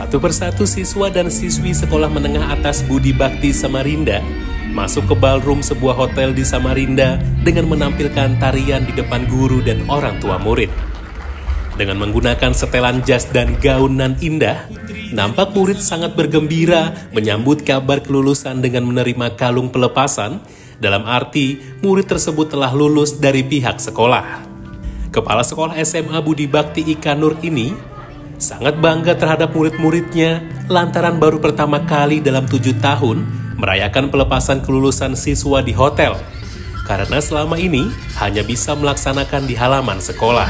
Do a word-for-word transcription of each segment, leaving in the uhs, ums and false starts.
Satu persatu siswa dan siswi sekolah menengah atas Budi Bakti Samarinda masuk ke ballroom sebuah hotel di Samarinda dengan menampilkan tarian di depan guru dan orang tua murid. Dengan menggunakan setelan jas dan gaun nan indah, nampak murid sangat bergembira menyambut kabar kelulusan dengan menerima kalung pelepasan, dalam arti murid tersebut telah lulus dari pihak sekolah. Kepala Sekolah S M A Budi Bakti Ikanur ini sangat bangga terhadap murid-muridnya lantaran baru pertama kali dalam tujuh tahun merayakan pelepasan kelulusan siswa di hotel, karena selama ini hanya bisa melaksanakan di halaman sekolah.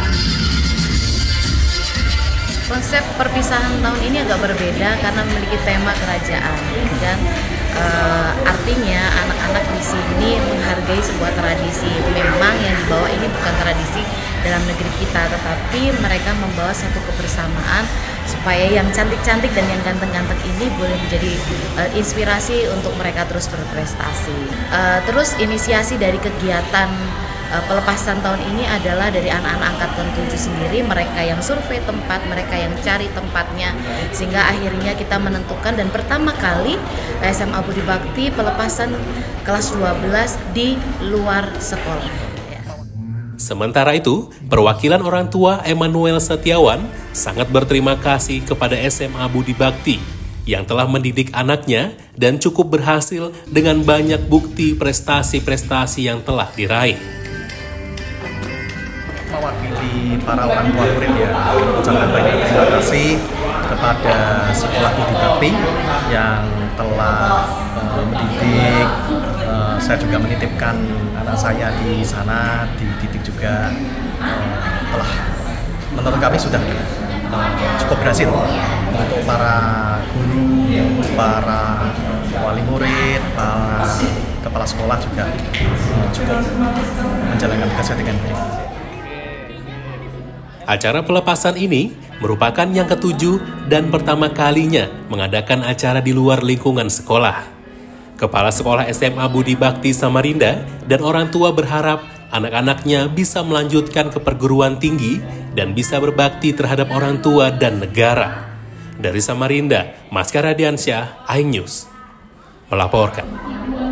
Konsep perpisahan tahun ini agak berbeda karena memiliki tema kerajaan, dan uh, artinya anak-anak di sini menghargai sebuah tradisi. Memang yang dibawa ini bukan tradisi dalam negeri kita, tetapi mereka membawa satu kebersamaan supaya yang cantik-cantik dan yang ganteng-ganteng ini boleh menjadi uh, inspirasi untuk mereka terus berprestasi. Uh, terus inisiasi dari kegiatan uh, pelepasan tahun ini adalah dari anak-anak angkatan tujuh sendiri, mereka yang survei tempat, mereka yang cari tempatnya, sehingga akhirnya kita menentukan dan pertama kali S M A Budi Bakti pelepasan kelas dua belas di luar sekolah. Sementara itu, perwakilan orang tua Emmanuel Setiawan sangat berterima kasih kepada S M A Budi Bakti yang telah mendidik anaknya dan cukup berhasil dengan banyak bukti prestasi-prestasi yang telah diraih. Mewakili para orang tua murid ya, ucapkan banyak terima kasih kepada Sekolah Budi Bakti yang telah uh, mendidik. Uh, saya juga menitipkan anak saya di sana, dididik juga, uh, telah menurut kami sudah uh, cukup berhasil untuk para guru, para wali murid, para kepala sekolah juga uh, cukup menjalankan tugasnya dengan baik. Acara pelepasan ini merupakan yang ketujuh dan pertama kalinya mengadakan acara di luar lingkungan sekolah. Kepala Sekolah S M A Budi Bakti Samarinda dan orang tua berharap anak-anaknya bisa melanjutkan ke perguruan tinggi dan bisa berbakti terhadap orang tua dan negara. Dari Samarinda, Maskar Radiansyah, iNews melaporkan.